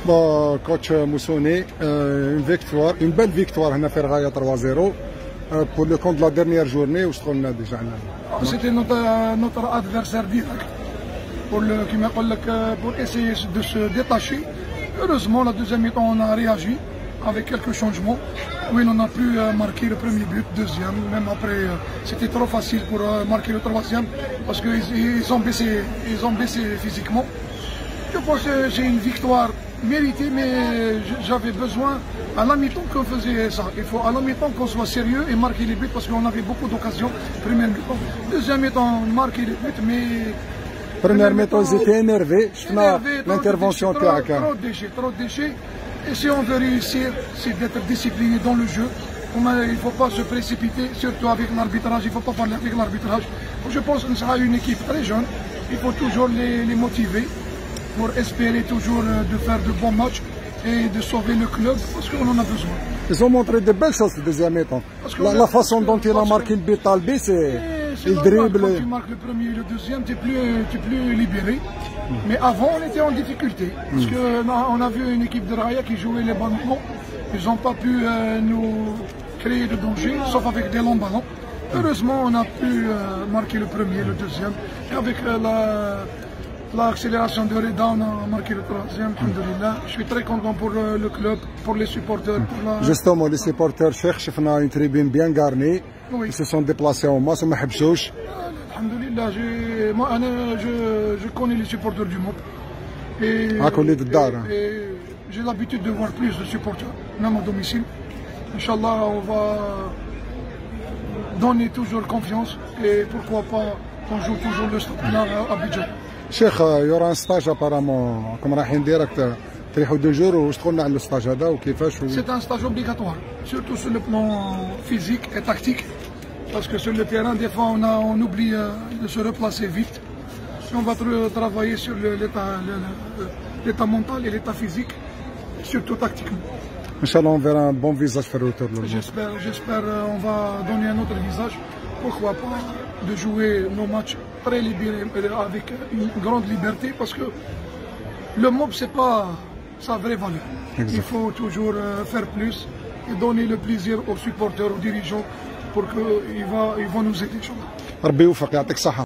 Bon, coach Moussoni, une belle victoire هنا في رغاية 3-0 pour le compte de la dernière journée où شغلنا déjà. C'était notre adversaire direct pour essayer de se détacher. Heureusement, la deuxième mi-temps, on a réagi avec quelques changements. Oui, on a pu marquer le premier but, deuxième, même après, c'était trop facile pour marquer le troisième parce qu'ils ont baissé physiquement. Je pense que c'est une victoire méritée, mais j'avais besoin à la mi-temps qu'on faisait ça. Il faut à la mi-temps qu'on soit sérieux et marquer les buts parce qu'on avait beaucoup d'occasions. Première mi-temps, deuxième mi-temps, marquer les buts, mais première mi-temps, ils étaient énervés. L'intervention تاعك. Trop de déchets. Et si on veut réussir, c'est d'être discipliné dans le jeu. Il ne faut pas se précipiter, surtout avec l'arbitrage. Il ne faut pas parler avec l'arbitrage. Je pense que ce sera une équipe très jeune. Il faut toujours les motiver pour espérer toujours de faire de bons matchs et de sauver le club parce qu'on en a besoin. Ils ont montré de belles choses le deuxième mi-temps. La façon dont il a marqué le but Talbi, c'est il dribble. Quand tu marques le premier et le deuxième, tu es plus libéré. Mais avant, on était en difficulté. Parce qu'on a vu une équipe de Raya qui jouait les ballons. Ils n'ont pas pu nous créer de danger, sauf avec des longs ballons. Heureusement, on a pu marquer le premier et le deuxième. Et avec l'accélération de Reda, on a marqué le troisième. Je suis très content pour le club, pour les supporters. Justement, les supporters cherchent une tribune bien garnie. Ils se sont déplacés en masse, ما حبسوش. Alhamdulillah, je connais les supporters du MOP. Et j'ai l'habitude de voir plus de supporters, même à domicile. Inch'Allah, on va donner toujours confiance et pourquoi pas on joue toujours le stade à Abidjan. Cheikh, il y aura un stage apparemment, comme رايحين direct تريحوا 2 jours واش تقولنا على الستاج هذا وكيفاش؟ C'est un stage obligatoire, surtout sur le plan physique et tactique. Parce que sur le terrain, des fois, on oublie de se replacer vite. Et on va travailler sur l'état mental et l'état physique, surtout tactiquement. Inch'Allah, on verra un bon visage faire retour. J'espère on va donner un autre visage. Pourquoi pas de jouer nos matchs très libérés, avec une grande liberté, parce que le MOB, c'est pas sa vraie valeur. Exact. Il faut toujours faire plus et donner le plaisir aux supporters, aux dirigeants, pour qu'ils vont nous aider. ربي يوفق يعطيك الصحة.